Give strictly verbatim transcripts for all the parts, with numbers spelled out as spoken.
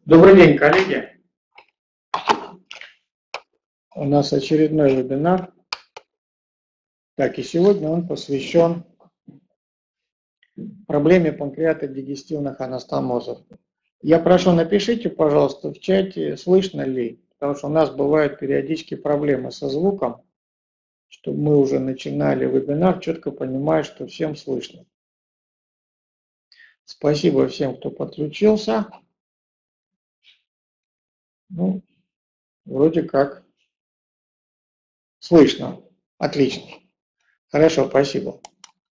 Добрый день, коллеги. У нас очередной вебинар. Так, и сегодня он посвящен проблеме панкреатодигестивных анастомозов. Я прошу, напишите, пожалуйста, в чате, слышно ли, потому что у нас бывают периодически проблемы со звуком, чтобы мы уже начинали вебинар, четко понимая, что всем слышно. Спасибо всем, кто подключился. Ну, вроде как слышно. Отлично. Хорошо, спасибо.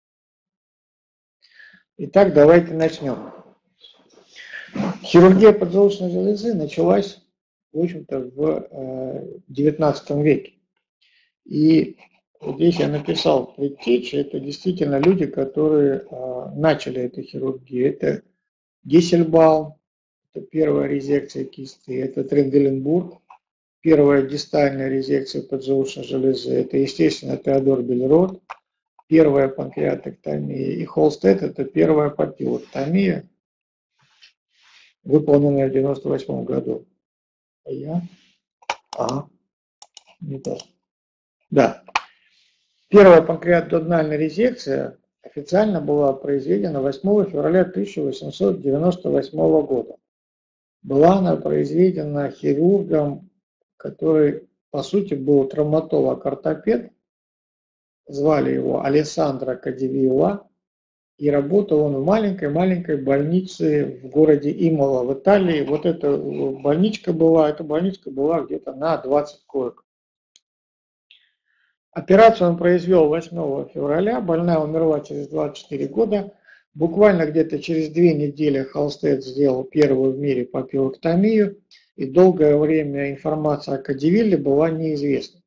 Итак, давайте начнем. Хирургия поджелудочной железы началась, в общем-то, в девятнадцатом веке. И здесь я написал предтечи, это действительно люди, которые начали эту хирургию. Это Гессельбаум, это первая резекция кисты, это Тренделенбург, первая дистальная резекция поджелудочной железы, это, естественно, Теодор Бельрот, первая панкреатоктомия, и Холстед, это первая папиллоктомия, выполненная в девяносто восьмом году. А я? А, не то. Да. Первая панкреатодональная резекция официально была произведена восьмого февраля тысяча восемьсот девяносто восьмого года. Была она произведена хирургом, который, по сути, был травматолог-ортопед. Звали его Алессандро Кадивилла. И работал он в маленькой-маленькой больнице в городе Имола в Италии. Вот эта больничка была, эта больничка была где-то на двадцать коек. Операцию он произвел восьмого февраля, больная умерла через двадцать четыре года. Буквально где-то через две недели Холстед сделал первую в мире папиллоктомию, и долгое время информация о Кадивилле была неизвестна.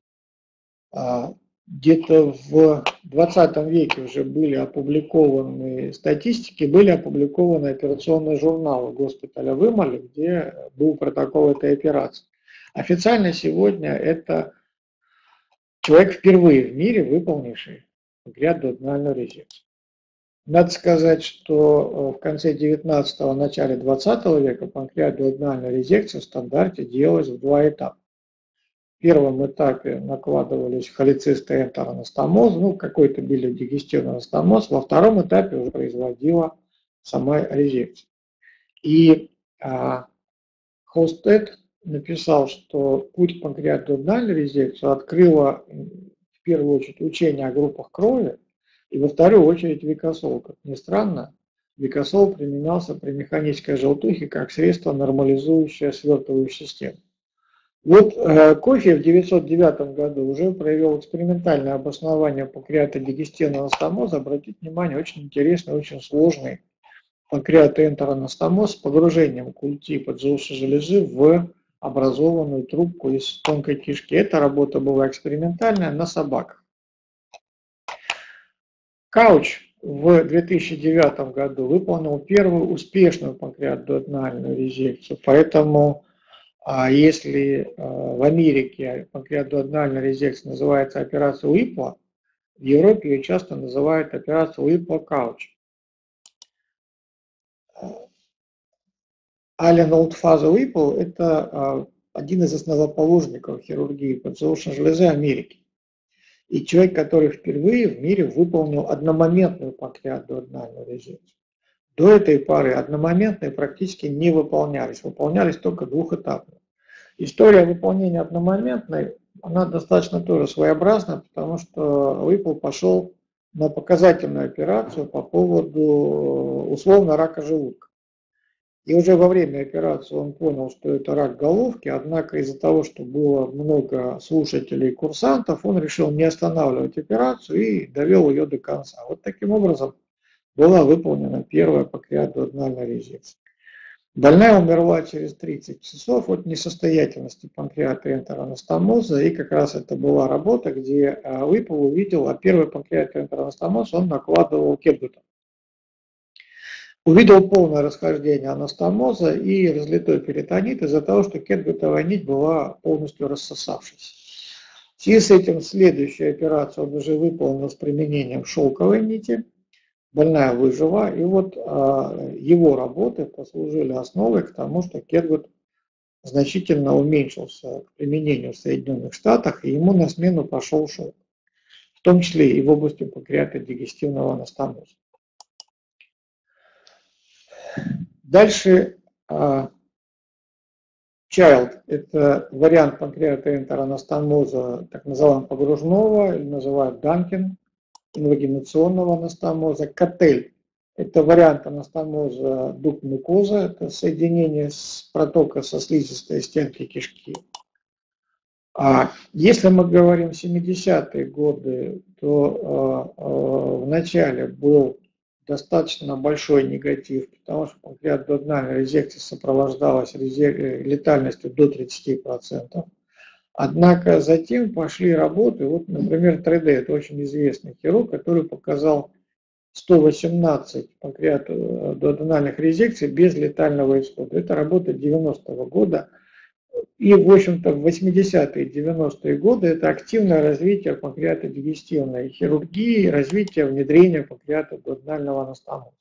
Где-то в двадцатом веке уже были опубликованы статистики, были опубликованы операционные журналы госпиталя в Имоле, где был протокол этой операции. Официально сегодня это человек впервые в мире, выполнивший панкреатодональную резекцию. Надо сказать, что в конце девятнадцатого, начале двадцатого века панкреатодональная резекция в стандарте делалась в два этапа. В первом этапе накладывались холецисты энтеранастомоз, ну какой-то билиодигестивный анастомоз, во втором этапе уже производила сама резекция. И а, Холстед написал, что путь панкреатодональной резекции открыло в первую очередь учение о группах крови, и во вторую очередь викосол. Как ни странно, викосол применялся при механической желтухе как средство, нормализующее свертывающую систему. Вот э, Кофе в девятьсот девятом году уже провел экспериментальное обоснование панкреатодигестивного анастомоза. Обратите внимание, очень интересный, очень сложный панкреатоэнтеранастомоз с погружением культи поджелудочной железы в образованную трубку из тонкой кишки. Эта работа была экспериментальная на собаках. Кауч в две тысячи девятом году выполнил первую успешную панкреатодональную резекцию, поэтому а если в Америке панкреатодональная резекция называется операция Уипла, в Европе ее часто называют операция Уипла-Кауч. Ален Олдфаза Уипл – это один из основоположников хирургии поджелудочной железы Америки. И человек, который впервые в мире выполнил одномоментную панкреатодональную резекцию. До этой поры одномоментные практически не выполнялись, выполнялись только двухэтапные. История выполнения одномоментной, она достаточно тоже своеобразна, потому что Уипл пошел на показательную операцию по поводу условно рака желудка. И уже во время операции он понял, что это рак головки, однако из-за того, что было много слушателей и курсантов, он решил не останавливать операцию и довел ее до конца. Вот таким образом была выполнена первая панкреатодональная резекция. Больная умерла через тридцать часов от несостоятельности панкреатоэнтеранастомоза, и как раз это была работа, где Уипл увидел, а первый панкреатоэнтеранастомоз он накладывал кетгутом. Увидел полное расхождение анастомоза и разлитой перитонит из-за того, что кетгутовая нить была полностью рассосавшейся. В связи с этим следующую операцию он уже выполнил с применением шелковой нити. Больная выжила, и вот а, его работы послужили основой к тому, что кетгут значительно уменьшился к применению в Соединенных Штатах, и ему на смену пошел шелк, в том числе и в области панкреатодигестивного анастомоза. Дальше Child – это вариант панкреатоэнтеранастомоза, так называемого погружного, или называют Данкин, инвагинационного анастомоза. Котель – это вариант анастомоза дуг мукоза, это соединение с протока со слизистой стенки кишки. А если мы говорим семидесятые годы, то э, э, в начале был достаточно большой негатив, потому что панкреатодуоденальная резекция сопровождалась летальностью до тридцати процентов. Однако затем пошли работы, вот, например, три дэ, это очень известный хирург, который показал сто восемнадцать панкреатодуоденальных резекций без летального исхода. Это работа девяностого года. И, в общем-то, в восьмидесятые и девяностые годы это активное развитие панкреатодигестивной хирургии, развитие внедрения панкреатодуоденального анастомоза.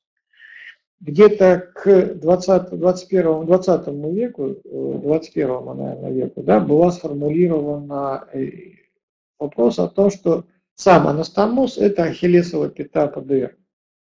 Где-то к двадцатому, двадцать первому, двадцатому веку, двадцать первому, наверное, веку, да, была сформулирована вопрос о том, что сам анастомоз – это ахиллесова пята пэ дэ эр.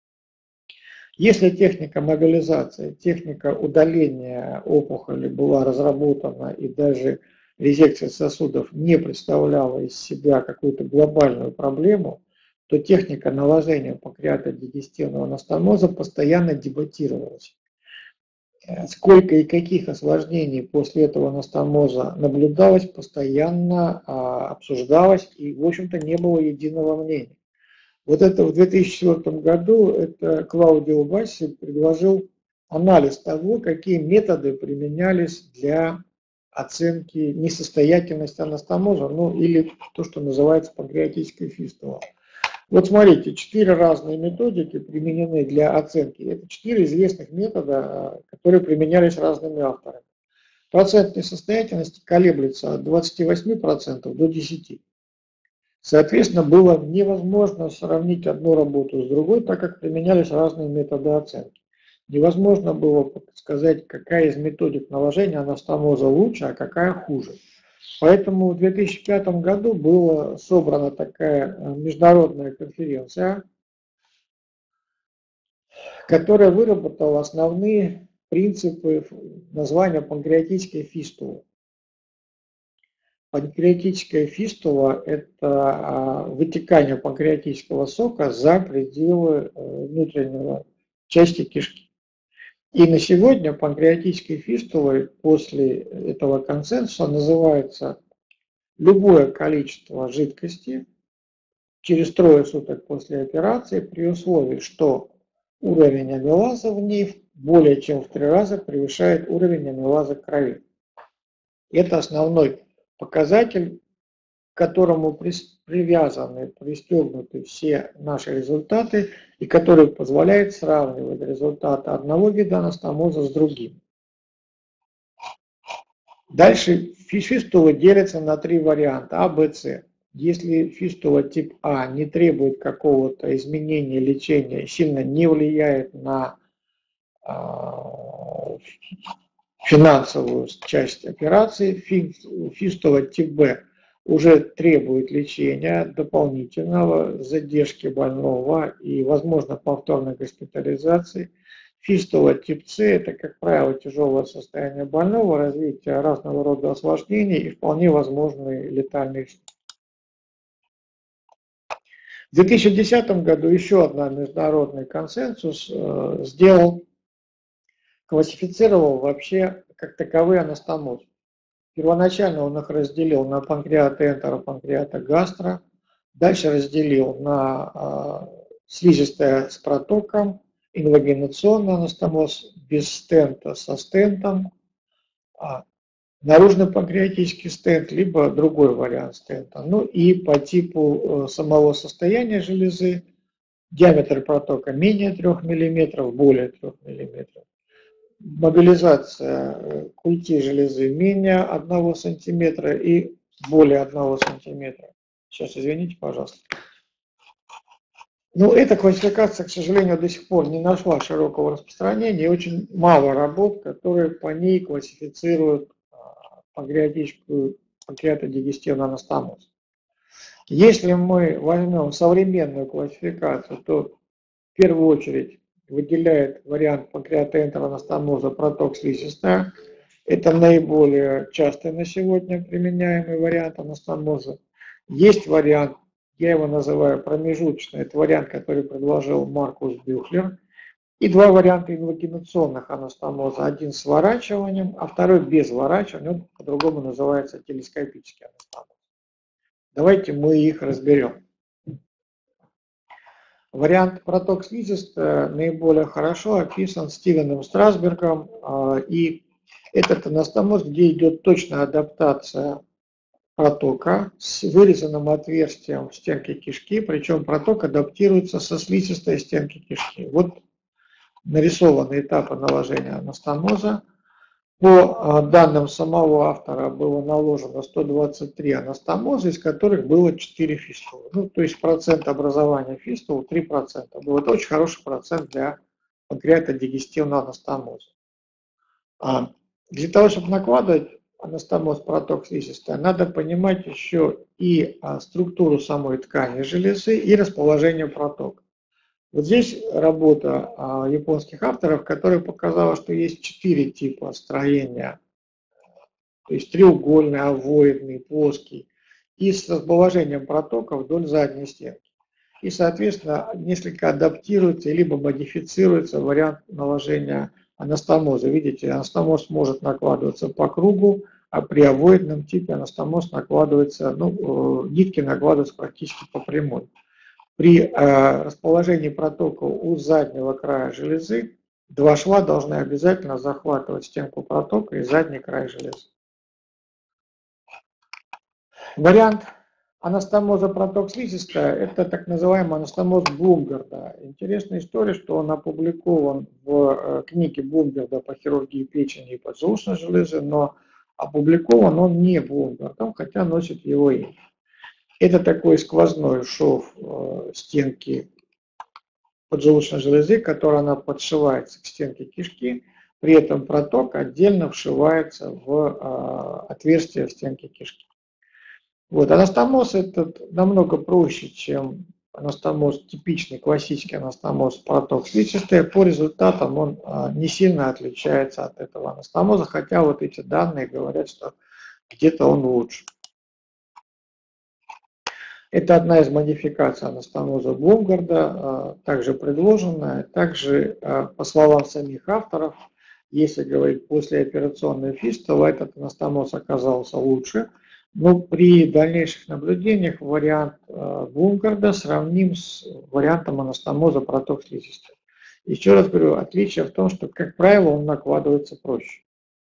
Если техника мобилизации, техника удаления опухоли была разработана и даже резекция сосудов не представляла из себя какую-то глобальную проблему, то техника наложения панкреатодигестивного анастомоза постоянно дебатировалась. Сколько и каких осложнений после этого анастомоза наблюдалось, постоянно а, обсуждалось, и, в общем-то, не было единого мнения. Вот это в две тысячи четвёртом году это Клаудио Басси предложил анализ того, какие методы применялись для оценки несостоятельности анастомоза, ну или то, что называется панкреатической фистулой. Вот смотрите, четыре разные методики применены для оценки. Это четыре известных метода, которые применялись разными авторами. Процент несостоятельности колеблется от двадцати восьми процентов до десяти процентов. Соответственно, было невозможно сравнить одну работу с другой, так как применялись разные методы оценки. Невозможно было сказать, какая из методик наложения анастомоза лучше, а какая хуже. Поэтому в две тысячи пятом году была собрана такая международная конференция, которая выработала основные принципы названия панкреатической фистулы. Панкреатическая фистула – это вытекание панкреатического сока за пределы внутреннего части кишки. И на сегодня панкреатической фистулой после этого консенсуса называется любое количество жидкости через трое суток после операции при условии, что уровень амилаза в ней более чем в три раза превышает уровень амилаза крови. Это основной показатель, к которому привязаны, пристегнуты все наши результаты и который позволяет сравнивать результаты одного вида анастомоза с другим. Дальше фистула делится на три варианта А, Б, С. Если фистула тип А не требует какого-то изменения лечения, сильно не влияет на э, финансовую часть операции, фистула тип Б уже требует лечения дополнительного, задержки больного и, возможно, повторной госпитализации. Фистула тип С – это, как правило, тяжелое состояние больного, развитие разного рода осложнений и вполне возможные летальные исходы. В две тысячи десятом году еще один международный консенсус э, сделал, классифицировал вообще как таковые анастомозы. Первоначально он их разделил на панкреатоэнтеро, панкреатогастро, дальше разделил на э, слизистое с протоком, инвагинационный анастомоз без стента со стентом, а, наружный панкреатический стент, либо другой вариант стента. Ну и по типу э, самого состояния железы, диаметр протока менее трёх миллиметров, более трёх миллиметров. Мобилизация культи железы менее одного сантиметра и более одного сантиметра. Сейчас, извините, пожалуйста. Но эта классификация, к сожалению, до сих пор не нашла широкого распространения, и очень мало работ, которые по ней классифицируют панкреатическую, панкреатодигестивную анастомозу. Если мы возьмем современную классификацию, то в первую очередь выделяет вариант панкреатоэнтероанастомоза проток слизистая. Это наиболее частый на сегодня применяемый вариант анастомоза. Есть вариант, я его называю промежуточный, это вариант, который предложил Маркус Бюхлер. И два варианта инвагинационных анастомоза. Один с сворачиванием, а второй без сворачивания. Он по-другому называется телескопический анастомоз. Давайте мы их разберем. Вариант проток слизистая наиболее хорошо описан Стивеном Страсбергом. И этот анастомоз, где идет точная адаптация протока с вырезанным отверстием в стенке кишки, причем проток адаптируется со слизистой стенки кишки. Вот нарисованы этапы наложения анастомоза. По данным самого автора было наложено сто двадцать три анастомоза, из которых было четыре фистулы. Ну, то есть процент образования фистул три процента. Был это очень хороший процент для панкреатодигестивного анастомоза. А для того, чтобы накладывать анастомоз проток слизистой, надо понимать еще и структуру самой ткани железы и расположение протока. Вот здесь работа а, японских авторов, которая показала, что есть четыре типа строения, то есть треугольный, овоидный, плоский, и с расположением протока вдоль задней стенки. И, соответственно, несколько адаптируется, либо модифицируется вариант наложения анастомоза. Видите, анастомоз может накладываться по кругу, а при овоидном типе анастомоз накладывается, ну, нитки накладываются практически по прямой. При э, расположении протока у заднего края железы два шва должны обязательно захватывать стенку протока и задний край железы. Вариант анастомоза проток слизистая – это так называемый анастомоз Блумгарда. Интересная история, что он опубликован в э, книге Блумгарда по хирургии печени и поджелудочной железы, но опубликован он не Блумгардом, хотя носит его имя. Это такой сквозной шов э, стенки поджелудочной железы, которая она подшивается к стенке кишки, при этом проток отдельно вшивается в э, отверстие в стенке кишки. Вот, анастомоз этот намного проще, чем анастомоз, типичный классический анастомоз проток слизистая. По результатам он э, не сильно отличается от этого анастомоза, хотя вот эти данные говорят, что где-то он лучше. Это одна из модификаций анастомоза Блумгарда, также предложенная. Также, по словам самих авторов, если говорить послеоперационная фистула, этот анастомоз оказался лучше, но при дальнейших наблюдениях вариант Блумгарда сравним с вариантом анастомоза проток слизистой. Еще раз говорю, отличие в том, что, как правило, он накладывается проще.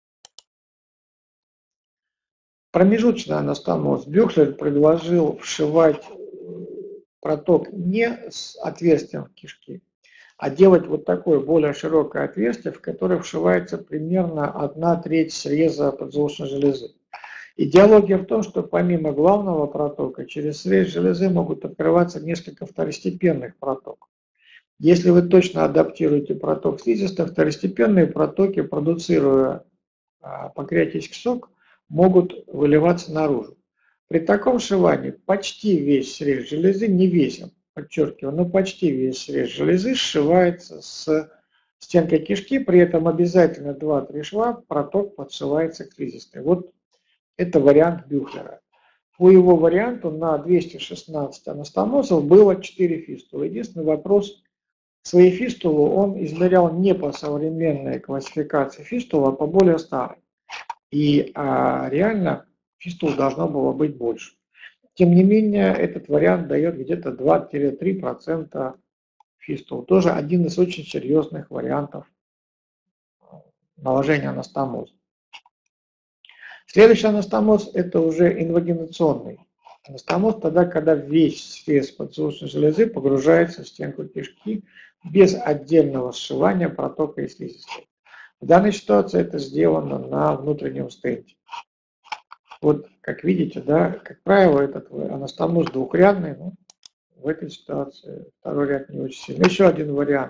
Промежуточный анастомоз Бюхлер предложил вшивать проток не с отверстием в кишки, а делать вот такое более широкое отверстие, в которое вшивается примерно одна треть среза поджелудочной железы. Идеология в том, что помимо главного протока через срез железы могут открываться несколько второстепенных протоков. Если вы точно адаптируете проток слизистой, второстепенные протоки, продуцируя панкреатический сок, могут выливаться наружу. При таком сшивании почти весь срез железы, не весь, подчеркиваю, но почти весь срез железы сшивается с стенкой кишки, при этом обязательно два-три шва проток подшивается к слизистой. Вот это вариант Бюхлера. По его варианту на двести шестнадцать анастомозов было четыре фистулы. Единственный вопрос, свои фистулы он измерял не по современной классификации фистул, а по более старой. И а, реально фистул должно было быть больше. Тем не менее, этот вариант дает где-то два-три процента фистул. Тоже один из очень серьезных вариантов наложения анастомоза. Следующий анастомоз – это уже инвагинационный анастомоз, тогда, когда весь срез поджелудочной железы погружается в стенку кишки без отдельного сшивания протока и слизистой. В данной ситуации это сделано на внутреннем стенте. Вот, как видите, да, как правило, этот анастомоз двухрядный, но в этой ситуации второй ряд не очень сильный. Еще один вариант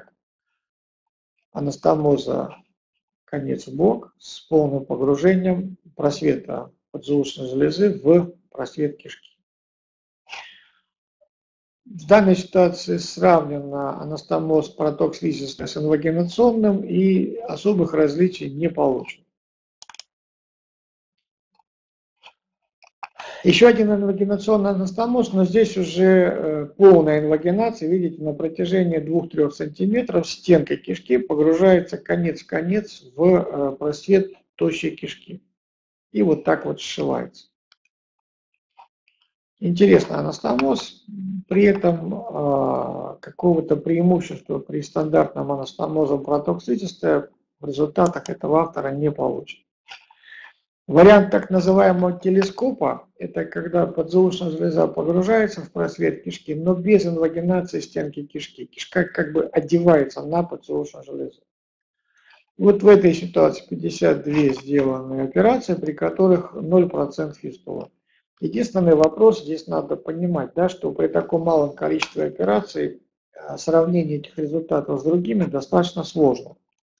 анастомоза конец в бок с полным погружением просвета поджелудочной железы в просвет кишки. В данной ситуации сравнено анастомоз проток слизистой с инвагинационным, и особых различий не получено. Еще один инвагинационный анастомоз, но здесь уже полная инвагинация. Видите, на протяжении двух-трёх сантиметров стенка кишки погружается конец в конец в просвет тощей кишки. И вот так вот сшивается. Интересный анастомоз. При этом э, какого-то преимущества при стандартном анастомозе проток слизистая в результатах этого автора не получит. Вариант так называемого телескопа – это когда поджелудочная железа погружается в просвет кишки, но без инвагинации стенки кишки. Кишка как бы одевается на поджелудочную железу. Вот в этой ситуации пятьдесят две сделанные операции, при которых ноль процентов фистула. Единственный вопрос здесь надо понимать, да, что при таком малом количестве операций сравнение этих результатов с другими достаточно сложно.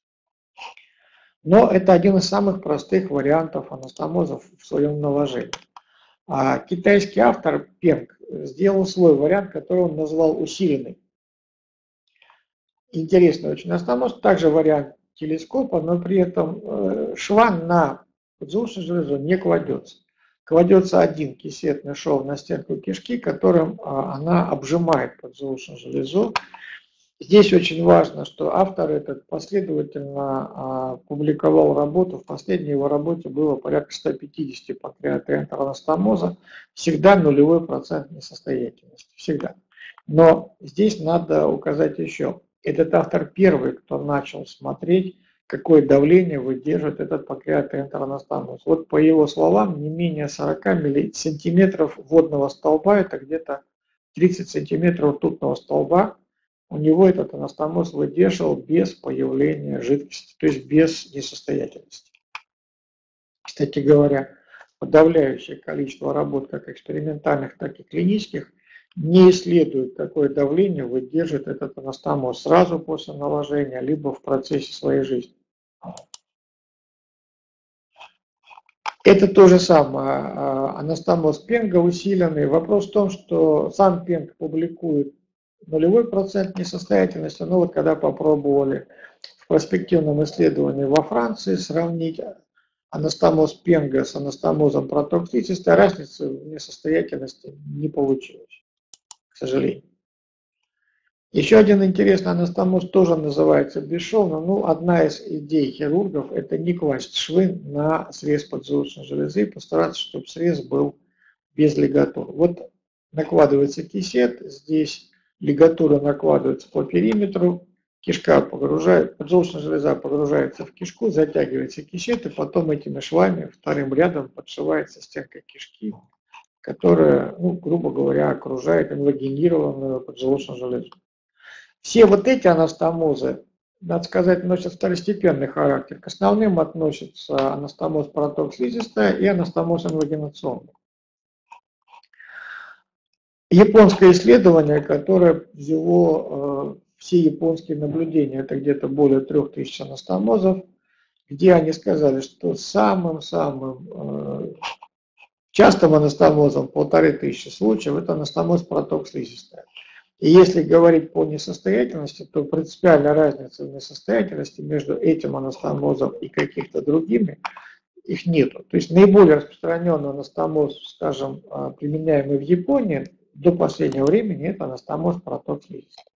Но это один из самых простых вариантов анастомозов в своем наложении. А китайский автор Пенг сделал свой вариант, который он назвал усиленный. Интересный очень анастомоз, также вариант телескопа, но при этом шван на поджелудочную железу не кладется. Кладется один кисетный шов на стенку кишки, которым она обжимает поджелудочную железу. Здесь очень важно, что автор этот последовательно публиковал работу. В последней его работе было порядка ста пятидесяти панкреатоэнтеранастомоза энтеранастомоза. Всегда нулевой процент несостоятельности. Всегда. Но здесь надо указать еще. Этот автор первый, кто начал смотреть, какое давление выдерживает этот панкреатоэнтеранастомоз. Вот по его словам, не менее сорока сантиметров водного столба, это где-то тридцать сантиметров ртутного столба, у него этот анастомоз выдерживал без появления жидкости, то есть без несостоятельности. Кстати говоря, подавляющее количество работ, как экспериментальных, так и клинических, не исследует, какое давление выдержит этот анастомоз сразу после наложения, либо в процессе своей жизни. Это то же самое, анастомоз Пенга усиленный. Вопрос в том, что сам Пенг публикует нулевой процент несостоятельности, но вот когда попробовали в перспективном исследовании во Франции сравнить анастомоз Пенга с анастомозом проток слизистой, разницы в несостоятельности не получилось, к сожалению. Еще один интересный анастомоз тоже называется бесшовно. Ну, одна из идей хирургов – это не класть швы на срез поджелудочной железы и постараться, чтобы срез был без лигатур. Вот накладывается кисет, здесь лигатура накладывается по периметру, кишка погружает, поджелудочная железа погружается в кишку, затягивается кисет, и потом этими швами вторым рядом подшивается стенка кишки, которая, ну, грубо говоря, окружает инвагинированную поджелудочную железу. Все вот эти анастомозы, надо сказать, носят второстепенный характер. К основным относятся анастомоз проток слизистая и анастомоз инвагинационный. Японское исследование, которое взяло э, все японские наблюдения, это где-то более трех тысяч анастомозов, где они сказали, что самым-самым э, частым анастомозом, полторы тысячи случаев, это анастомоз проток слизистая. И если говорить по несостоятельности, то принципиальная разница в несостоятельности между этим анастомозом и каких-то другими, их нету. То есть наиболее распространенный анастомоз, скажем, применяемый в Японии до последнего времени, это анастомоз проток слизистой.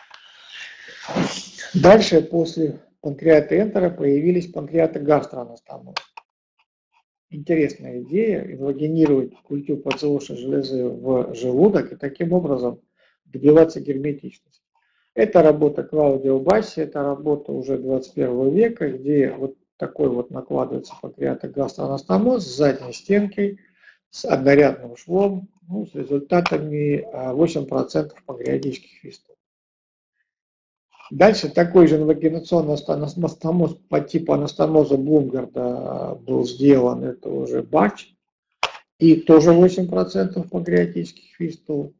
Дальше после панкреатоэнтера появились панкреатогастроанастомозы. Интересная идея – инвагинировать культуру поджелудочной железы в желудок и таким образом добиваться герметичности. Это работа Клаудио Басси, это работа уже двадцать первого века, где вот такой вот накладывается панкреатогастроанастомоз с задней стенкой, с однорядным швом, ну, с результатами восемь процентов панкреатических фистул. Дальше такой же инвагинационный анастомоз по типу анастомоза Блумгарда был сделан, это уже Бач, и тоже восемь процентов панкреатических фистул.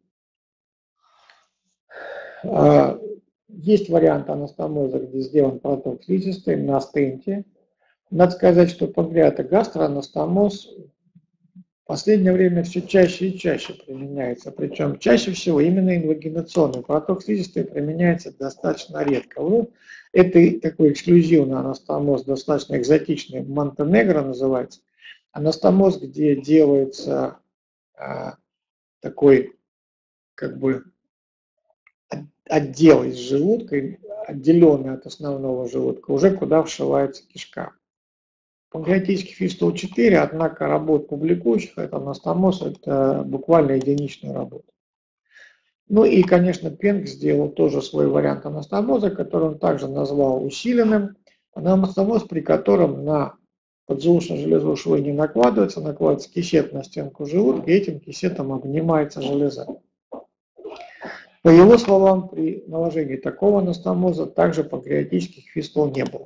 Есть вариант анастомоза, где сделан проток слизистой на стенте. Надо сказать, что панкреатогастроанастомоз последнее время все чаще и чаще применяется, причем чаще всего именно инвагинационный проток слизистой применяется достаточно редко. Ну, это такой эксклюзивный анастомоз, достаточно экзотичный, Монтенегро называется. Анастомоз, где делается а, такой как бы отдел из желудка, отделенный от основного желудка, уже куда вшивается кишка. Панкреатический фистул четыре, однако работ публикующих, это анастомоз, это буквально единичная работа. Ну и, конечно, Пенк сделал тоже свой вариант анастомоза, который он также назвал усиленным. Анастомоз, при котором на поджелудочную железу швы не накладывается, накладывается кисет на стенку желудка, и этим кисетом обнимается железа. По его словам, при наложении такого анастомоза также панкреатических фистул не было.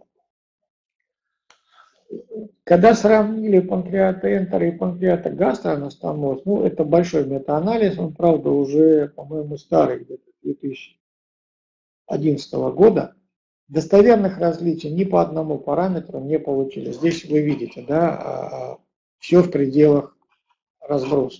Когда сравнили панкреатоэнтера и панкреатогастроанастомоз, ну, это большой метаанализ, он, правда, уже, по-моему, старый, где-то две тысячи одиннадцатого года, достоверных различий ни по одному параметру не получили. Здесь вы видите, да, все в пределах разброса.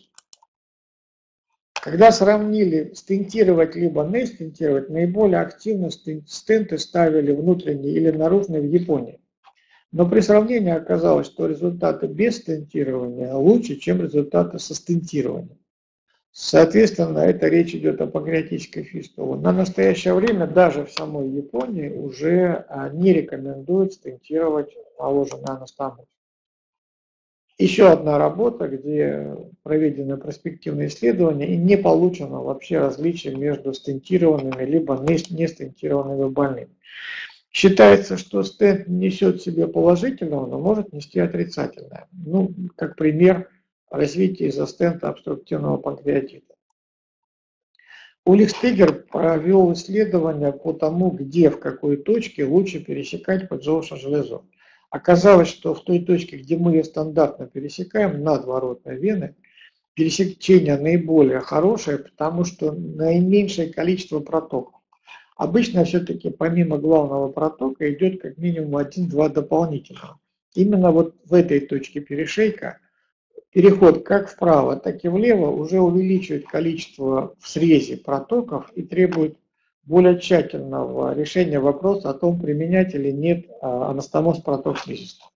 Когда сравнили стентировать либо не стентировать, наиболее активно стенты ставили внутренние или наружные в Японии. Но при сравнении оказалось, что результаты без стентирования лучше, чем результаты со стентированием. Соответственно, это речь идет о панкреатической фистуле. На настоящее время даже в самой Японии уже не рекомендуют стентировать наложенный анастомоз. Еще одна работа, где проведено проспективное исследование и не получено вообще различия между стентированными либо не стентированными больными. Считается, что стент несет в себе положительного, но может нести отрицательное. Ну, как пример развития из-за стента обструктивного панкреатита. Улих Стегер провел исследование по тому, где, в какой точке лучше пересекать поджелудочную железу. Оказалось, что в той точке, где мы ее стандартно пересекаем, надворотной вены, пересечение наиболее хорошее, потому что наименьшее количество протоков. Обычно все-таки помимо главного протока идет как минимум один-два дополнительного. Именно вот в этой точке перешейка переход как вправо, так и влево уже увеличивает количество в срезе протоков и требует более тщательного решения вопроса о том, применять или нет анастомоз проток слизистой.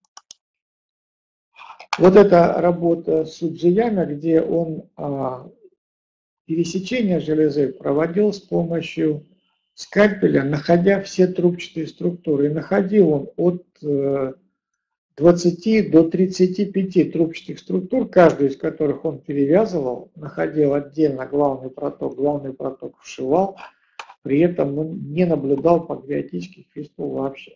Вот эта работа Суджияма, где он пересечение железы проводил с помощью скальпеля, находя все трубчатые структуры. И находил он от двадцати до тридцати пяти трубчатых структур, каждую из которых он перевязывал, находил отдельно главный проток, главный проток вшивал, при этом он не наблюдал панкреатических фистул вообще.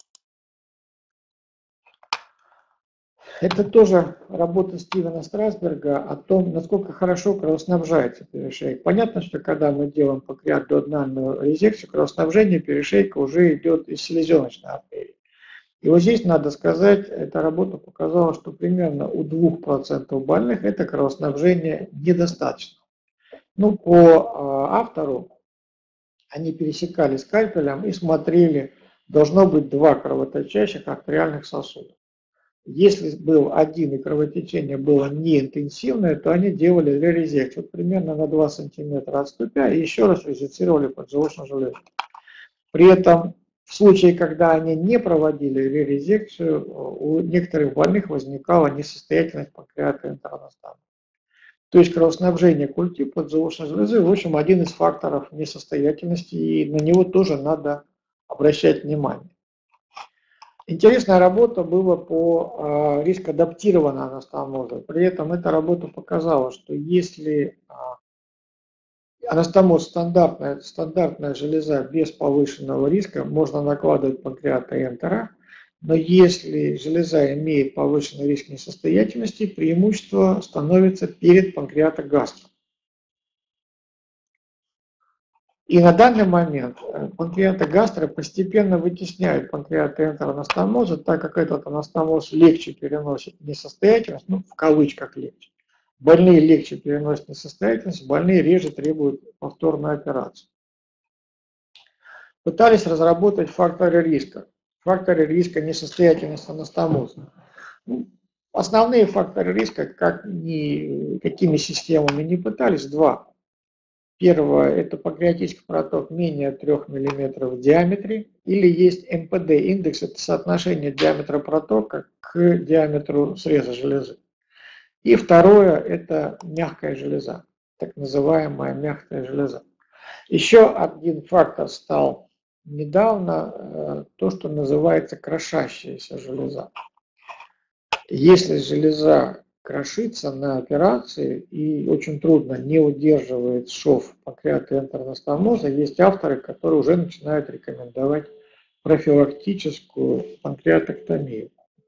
Это тоже работа Стивена Страсберга о том, насколько хорошо кровоснабжается перешейк. Понятно, что когда мы делаем панкреатодональную резекцию, кровоснабжение перешейка уже идет из селезеночной артерии. И вот здесь надо сказать, эта работа показала, что примерно у двух процентов больных это кровоснабжение недостаточно. Ну, по автору они пересекали скальпелем и смотрели, должно быть два кровоточащих артериальных сосуда. Если был один и кровотечение было неинтенсивное, то они делали ререзекцию примерно на два сантиметра отступя и еще раз резецировали поджелудочную железу. При этом в случае, когда они не проводили ререзекцию, у некоторых больных возникала несостоятельность панкреатоэнтеранастомоза. То есть кровоснабжение культи поджелудочной железы, в общем, один из факторов несостоятельности, и на него тоже надо обращать внимание. Интересная работа была по э, риск-адаптированной анастомозу. При этом эта работа показала, что если э, анастомоз стандартная, стандартная железа без повышенного риска, можно накладывать панкреатоэнтера, но если железа имеет повышенный риск несостоятельности, преимущество становится перед панкреатогастром. И на данный момент панкреатогастро постепенно вытесняет панкреатоэнтеранастомоза, так как этот анастомоз легче переносит несостоятельность, ну, в кавычках легче. Больные легче переносят несостоятельность, больные реже требуют повторной операции. Пытались разработать факторы риска. Факторы риска несостоятельности анастомоза. Ну, Основные факторы риска, как ни, какими системами не пытались, два. Первое – это панкреатический проток менее трёх миллиметров в диаметре, или есть эм пэ дэ, индекс – это соотношение диаметра протока к диаметру среза железы. И второе – это мягкая железа, так называемая мягкая железа. Еще один фактор стал недавно, то, что называется крошащаяся железа. Если железа крошится на операции и очень трудно не удерживает шов панкреатоэнтеростомоза, есть авторы, которые уже начинают рекомендовать профилактическую панкреатоктомию.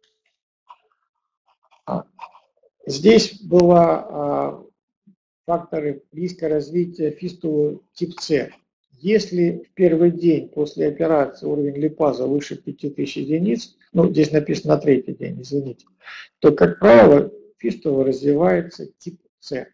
Здесь была факторы риска развития фистулы тип С. Если в первый день после операции уровень липаза выше пяти тысяч единиц, ну здесь написано на третий день, извините, то, как правило, фистула развивается тип С.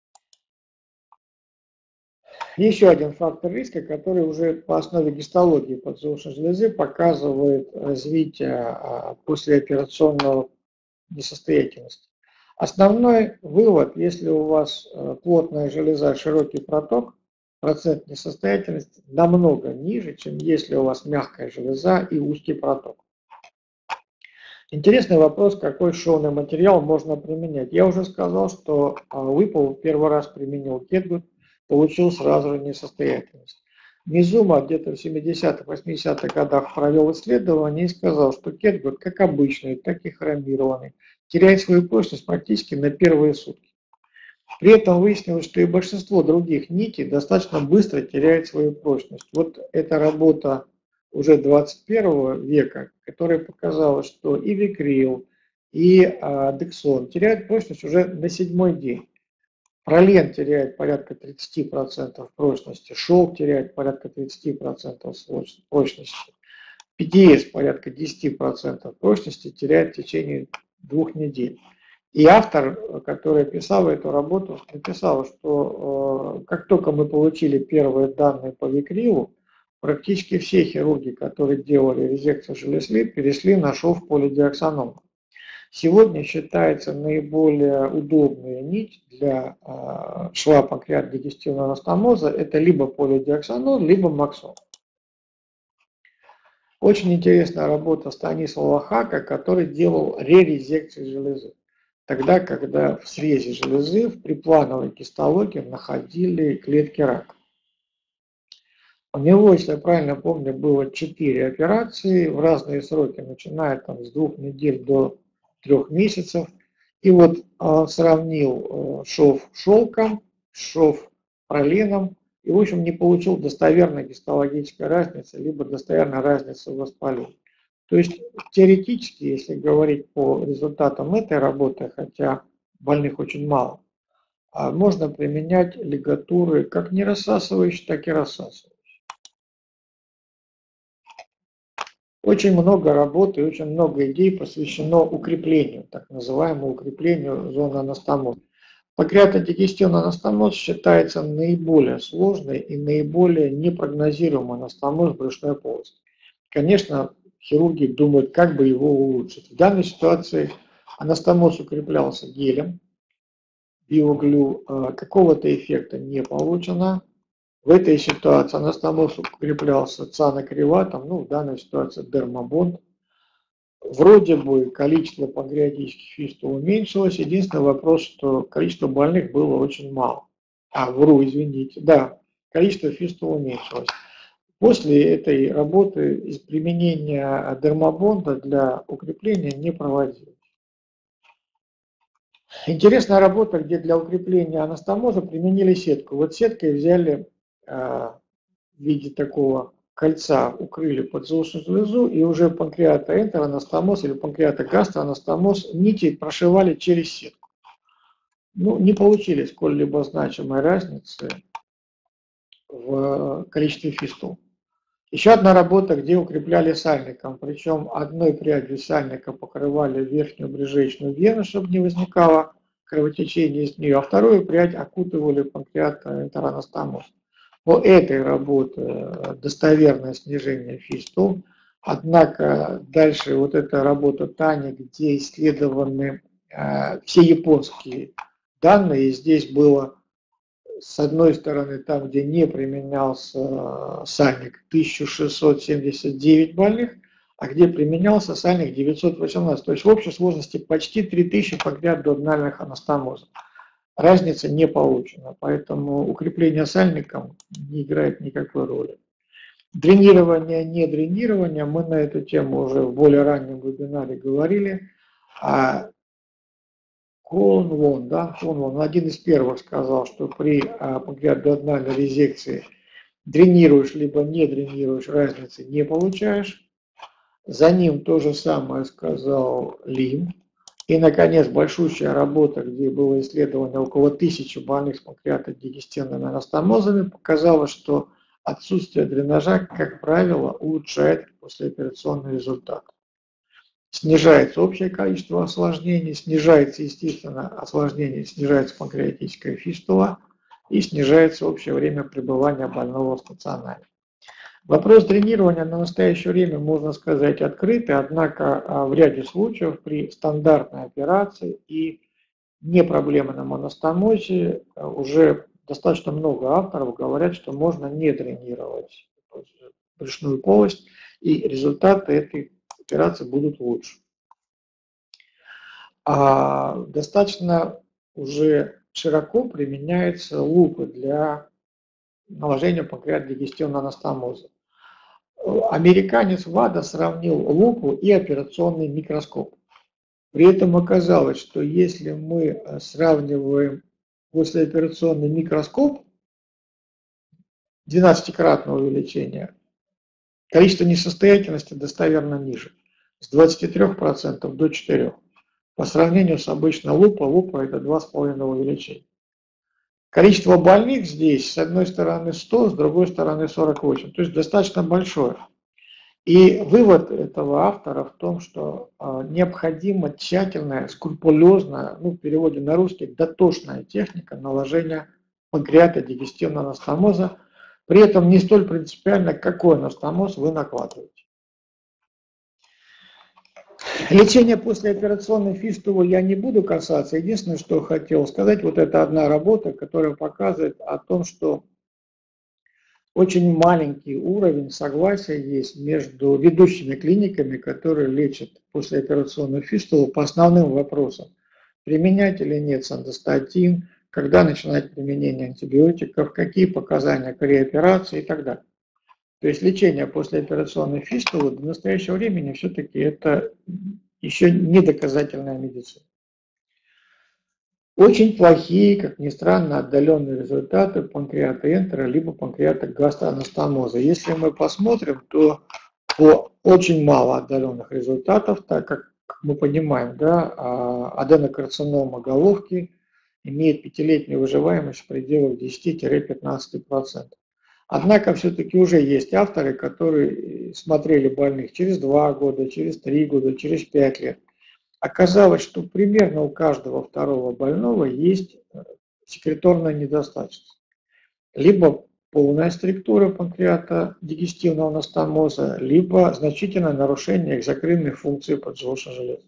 Еще один фактор риска, который уже по основе гистологии подвздошной железы показывает развитие послеоперационного несостоятельности. Основной вывод, если у вас плотная железа, широкий проток, процент несостоятельности намного ниже, чем если у вас мягкая железа и узкий проток. Интересный вопрос, какой шовный материал можно применять. Я уже сказал, что Whipple первый раз применил кетгут, получил сразу же несостоятельность. Мизума где-то в семидесятых, восьмидесятых годах провел исследование и сказал, что кетгут, как обычный, так и хромированный, теряет свою прочность практически на первые сутки. При этом выяснилось, что и большинство других нитей достаточно быстро теряет свою прочность. Вот эта работа уже двадцать первого века, которая показала, что и викрил, и а, дексон теряют прочность уже на седьмой день. Пролен теряет порядка тридцати процентов прочности, шелк теряет порядка тридцати процентов прочности, пи ди эс порядка десяти процентов прочности теряет в течение двух недель. И автор, который писал эту работу, написал, что э, как только мы получили первые данные по викрилу, практически все хирурги, которые делали резекцию желез лип, перешли на шов полидиоксанома. Сегодня считается наиболее удобная нить для э, шва панкреатодигестивного анастомоза это либо полидиоксанон, либо максон. Очень интересная работа Станислава Хака, который делал ререзекцию железы. Тогда, когда в срезе железы в приплановой гистологии находили клетки рака. У него, если я правильно помню, было четыре операции в разные сроки, начиная там, с двух недель до трех месяцев. И вот э, сравнил э, шов шелком, шов проленом, и, в общем, не получил достоверной гистологической разницы, либо достоверной разницы в воспалении. То есть теоретически, если говорить по результатам этой работы, хотя больных очень мало, можно применять лигатуры как не рассасывающие, так и рассасывающие. Очень много работы, очень много идей посвящено укреплению, так называемому укреплению зоны анастомоза. Панкреатодигестивный анастомоз считается наиболее сложной и наиболее непрогнозируемый анастомоз брюшной полости. Конечно, хирурги думают, как бы его улучшить. В данной ситуации анастомоз укреплялся гелем, биоглю, какого-то эффекта не получено. В этой ситуации анастомоз укреплялся цианокриватом, ну в данной ситуации дермабонд. Вроде бы количество панкреатических фистул уменьшилось. Единственный вопрос, что количество больных было очень мало. А, вру, извините. Да, количество фистул уменьшилось. После этой работы из применения дермабонда для укрепления не проводилось. Интересная работа, где для укрепления анастомоза применили сетку. Вот сеткой взяли э, в виде такого кольца, укрыли подвздошную железу, и уже панкреатоэнтеранастомоз или панкреатогастроанастомоз нити прошивали через сетку. Ну, не получили сколь-либо значимой разницы в количестве фистул. Еще одна работа, где укрепляли сальником, причем одной прядью сальника покрывали верхнюю брюшечную вену, чтобы не возникало кровотечения из нее, а вторую прядь окутывали панкреатоэнтеранастомоз. По этой работе достоверное снижение фистул, однако дальше вот эта работа Тани, где исследованы все японские данные. Здесь было, с одной стороны, там, где не применялся сальник, тысяча шестьсот семьдесят девять больных, а где применялся сальник девятьсот восемнадцать. То есть в общей сложности почти три тысячи панкреатоабдоминальных анастомозов. Разница не получена, поэтому укрепление сальником не играет никакой роли. Дренирование, не дренирование, мы на эту тему уже в более раннем вебинаре говорили. А Конвон, да, Конвон, один из первых сказал, что при панкреатоабдоминальной резекции дренируешь либо не дренируешь, разницы не получаешь. За ним то же самое сказал Лим. И, наконец, большущая работа, где было исследование около тысячи больных с панкреатодигестивными анастомозами, показала, что отсутствие дренажа, как правило, улучшает послеоперационный результат. Снижается общее количество осложнений, снижается, естественно, осложнение, снижается панкреатическая фистула и снижается общее время пребывания больного в стационаре. Вопрос дренирования на настоящее время, можно сказать, открытый, однако в ряде случаев при стандартной операции и непроблемном анастомозе уже достаточно много авторов говорят, что можно не дренировать брюшную полость, и результаты этой операции будут лучше. А достаточно уже широко применяются лупы для наложения панкреатодигестивного анастомоза. Американец ВАДА сравнил лупу и операционный микроскоп. При этом оказалось, что если мы сравниваем послеоперационный микроскоп двенадцатикратного увеличения, количество несостоятельности достоверно ниже, с двадцати трёх процентов до четырёх процентов. По сравнению с обычной лупой, лупа это два с половиной увеличения. Количество больных здесь, с одной стороны сто, с другой стороны сорок восемь, то есть достаточно большое. И вывод этого автора в том, что э, необходима тщательная, скрупулезная, ну в переводе на русский, дотошная техника наложения панкреатодигестивного анастомоза, при этом не столь принципиально, какой анастомоз вы накладываете. Лечение послеоперационной фистулы я не буду касаться. Единственное, что хотел сказать, вот это одна работа, которая показывает о том, что очень маленький уровень согласия есть между ведущими клиниками, которые лечат послеоперационную фистулу по основным вопросам. Применять или нет сандостатин, когда начинать применение антибиотиков, какие показания при операции и так далее. То есть лечение послеоперационной фистулы до настоящего времени все-таки это еще не доказательная медицина. Очень плохие, как ни странно, отдаленные результаты панкреатоэнтера либо панкреатогастроанастомоза. Если мы посмотрим, то по очень мало отдаленных результатов, так как, как мы понимаем, да, аденокарцинома головки имеет пятилетнюю выживаемость в пределах десяти-пятнадцати процентов. Однако все-таки уже есть авторы, которые смотрели больных через два года, через три года, через пять лет. Оказалось, что примерно у каждого второго больного есть секреторная недостаточность. Либо полная структура панкреатодигестивного анастомоза, либо значительное нарушение экзокринной функции поджелудочной железы.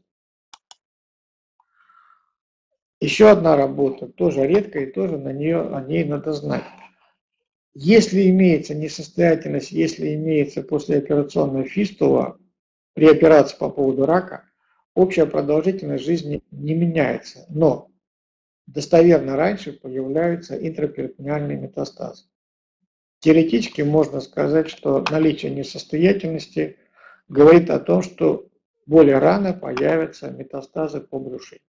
Еще одна работа, тоже редкая, и тоже на нее, о ней надо знать. Если имеется несостоятельность, если имеется послеоперационная фистула при операции по поводу рака, общая продолжительность жизни не меняется, но достоверно раньше появляются интраперитонеальные метастазы. Теоретически можно сказать, что наличие несостоятельности говорит о том, что более рано появятся метастазы по брюшине.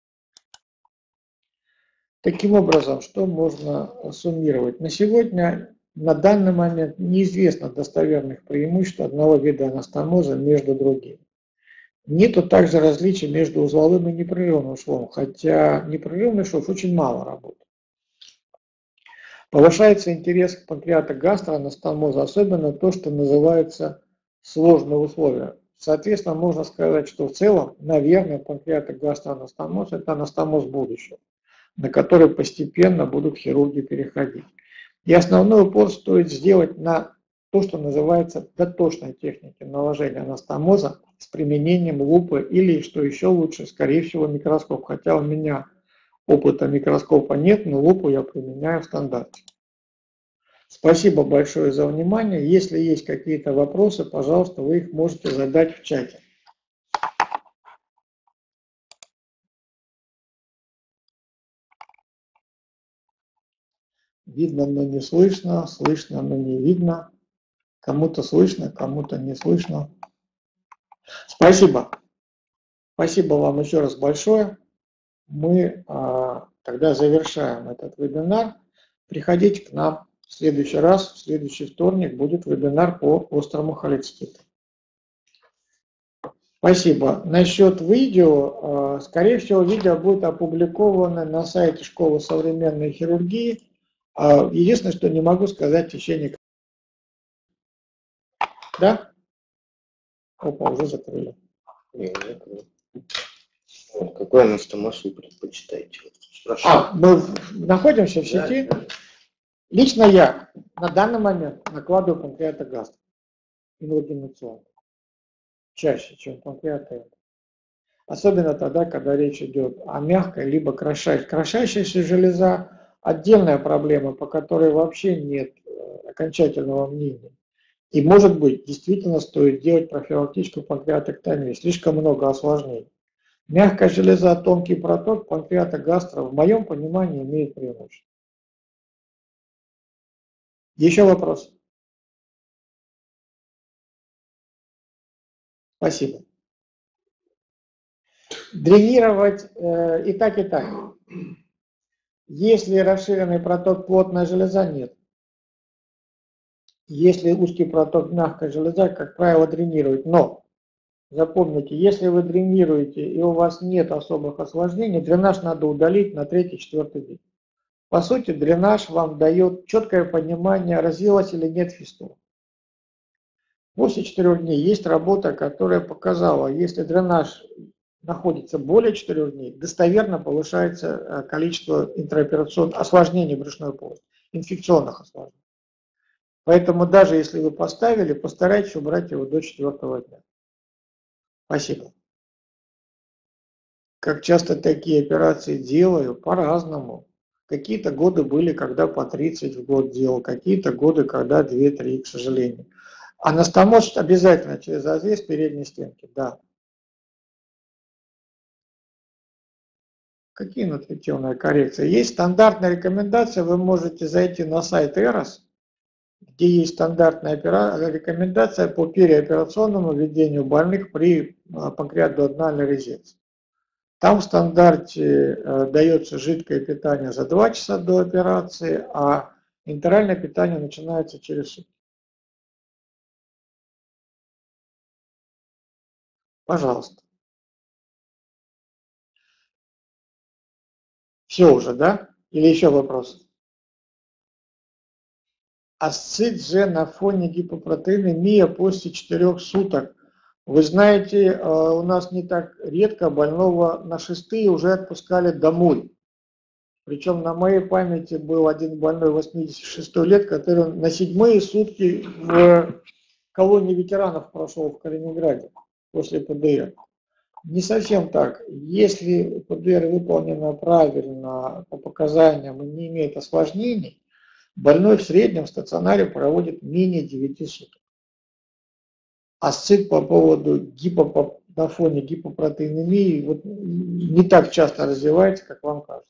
Таким образом, что можно суммировать? На сегодня, на данный момент, неизвестно достоверных преимуществ одного вида анастомоза между другими. Нету также различий между узловым и непрерывным швом, хотя непрерывный шов очень мало работает. Повышается интерес к панкреатогастроанастомозу, особенно то, что называется сложные условия. Соответственно, можно сказать, что в целом, наверное, панкреатогастроанастомоз – это анастомоз будущего, на который постепенно будут хирурги переходить. И основной упор стоит сделать на то, что называется дотошной техникой наложения анастомоза с применением лупы или, что еще лучше, скорее всего, микроскоп. Хотя у меня опыта микроскопа нет, но лупу я применяю в стандарте. Спасибо большое за внимание. Если есть какие-то вопросы, пожалуйста, вы их можете задать в чате. Видно, но не слышно, слышно, но не видно. Кому-то слышно, кому-то не слышно. Спасибо. Спасибо вам еще раз большое. Мы а, тогда завершаем этот вебинар. Приходите к нам в следующий раз, в следующий вторник будет вебинар по острому холециститу. Спасибо. Насчет видео, скорее всего, видео будет опубликовано на сайте Школы современной хирургии. Единственное, что не могу сказать в течение... Да? Опа, уже закрыли. Не, не закрыли. Вот, какой анастомоз вы предпочитаете? А, мы находимся в сети. Да. Лично я на данный момент накладываю панкреатогастр инвагинационно. Чаще, чем панкреатоид. Особенно тогда, когда речь идет о мягкой, либо крошащей. Крошащаяся железа – отдельная проблема, по которой вообще нет окончательного мнения. И, может быть, действительно стоит делать профилактическую панкреатоктомию. Слишком много осложнений. Мягкая железа, тонкий проток, панкреатогастро, в моем понимании, имеет преимущество. Еще вопрос? Спасибо. Дренировать э, и так, и так. Если расширенный проток, плотная железа, нет. Если узкий проток, мягкая железа, как правило, дренировать. Но, запомните, если вы дренируете и у вас нет особых осложнений, дренаж надо удалить на третий-четвертый день. По сути, дренаж вам дает четкое понимание, развилась или нет фистула. После четырёх дней есть работа, которая показала, если дренаж находится более четырёх дней, достоверно повышается количество интраоперационных осложнений брюшной полости, инфекционных осложнений. Поэтому даже если вы поставили, постарайтесь убрать его до четвёртого дня. Спасибо. Как часто такие операции делаю? По-разному. Какие-то годы были, когда по тридцать в год делал, какие-то годы, когда две-три, к сожалению. Анастомоз обязательно через разрез передней стенки, да. Какие нутритивные коррекции? Есть стандартная рекомендация, вы можете зайти на сайт Эрос, где есть стандартная рекомендация по переоперационному ведению больных при панкреатодональной резекции. Там в стандарте э, дается жидкое питание за два часа до операции, а интервальное питание начинается через сутки. Пожалуйста. Все уже, да? Или еще вопросы? Асцит же на фоне гипопротеинемии после четырёх суток. Вы знаете, у нас не так редко больного на шестые уже отпускали домой. Причем на моей памяти был один больной восьмидесяти шести лет, который на седьмые сутки в колонии ветеранов прошел в Калининграде после ПДР. Не совсем так. Если ПДР выполнена правильно по показаниям и не имеет осложнений, больной в среднем в стационаре проводит менее девяти суток. Асцит по поводу гипо, на фоне гипопротеинемии вот не так часто развивается, как вам кажется.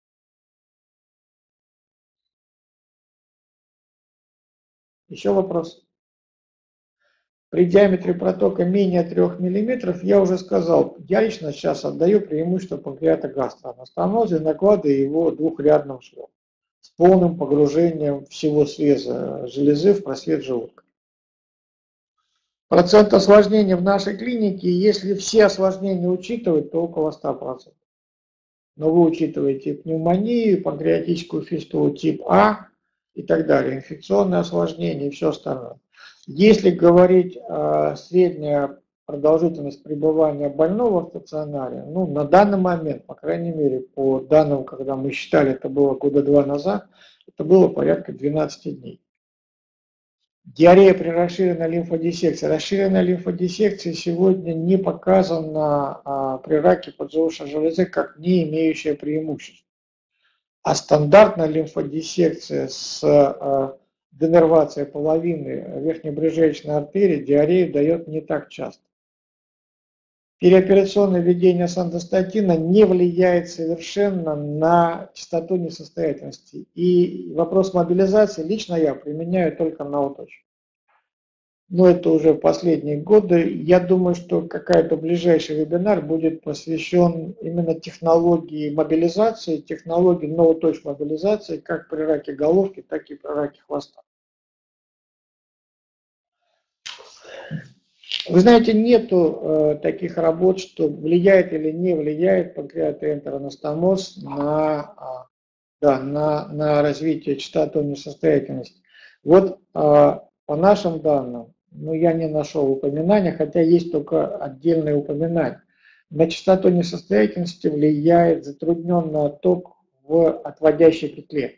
Еще вопрос? При диаметре протока менее трёх миллиметров, я уже сказал, я лично сейчас отдаю преимущество панкреатогастроанастомоза и накладываю его двухрядным швом с полным погружением всего среза железы в просвет желудка. Процент осложнений в нашей клинике, если все осложнения учитывать, то около ста процентов. Но вы учитываете пневмонию, панкреатическую фистулу тип А и так далее, инфекционные осложнения и все остальное. Если говорить о средняя продолжительность пребывания больного в стационаре, ну, на данный момент, по крайней мере, по данным, когда мы считали, это было года два назад, это было порядка двенадцати дней. Диарея при расширенной лимфодиссекции. Расширенная лимфодиссекция сегодня не показана а, при раке поджелудочной железы как не имеющая преимуществ. А стандартная лимфодиссекция с а, денервацией половины верхнебрюшечной артерии диарею дает не так часто. Переоперационное введение сандостатина не влияет совершенно на частоту несостоятельности. И вопрос мобилизации лично я применяю только на уточку. Но это уже последние годы. Я думаю, что какой-то ближайший вебинар будет посвящен именно технологии мобилизации, технологии no-touch мобилизации, как при раке головки, так и при раке хвоста. Вы знаете, нету э, таких работ, что влияет или не влияет панкреатоэнтероанастоmoз на, да, на, на развитие частоты несостоятельности. Вот э, по нашим данным, ну, я не нашел упоминания, хотя есть только отдельные упоминания. На частоту несостоятельности влияет затрудненный отток в отводящей петле.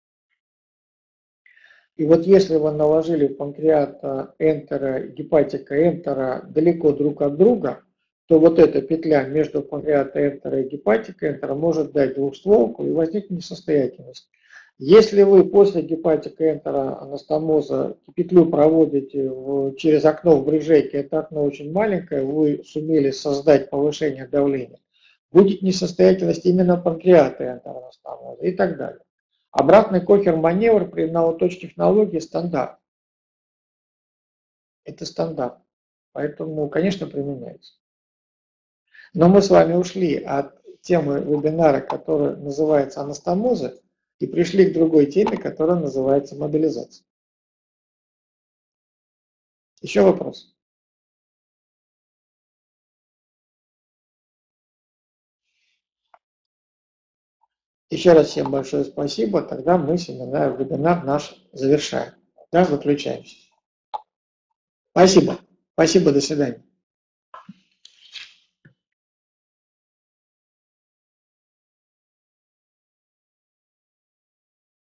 И вот если вы наложили панкреата энтера и гепатика энтера далеко друг от друга, то вот эта петля между панкреата энтера и гепатика энтера может дать двухстволку и возникнет несостоятельность. Если вы после гепатика энтера анастомоза петлю проводите в, через окно в брюшейке, это окно очень маленькое, вы сумели создать повышение давления, будет несостоятельность именно панкреата энтера анастомоза и так далее. Обратный Кохер-маневр при no-touch технологии стандарт. Это стандарт. Поэтому, конечно, применяется. Но мы с вами ушли от темы вебинара, которая называется анастомозы, и пришли к другой теме, которая называется мобилизация. Еще вопрос? Еще раз всем большое спасибо. Тогда мы семинар, вебинар наш завершаем. Да, выключаемся. Спасибо. Спасибо, до свидания.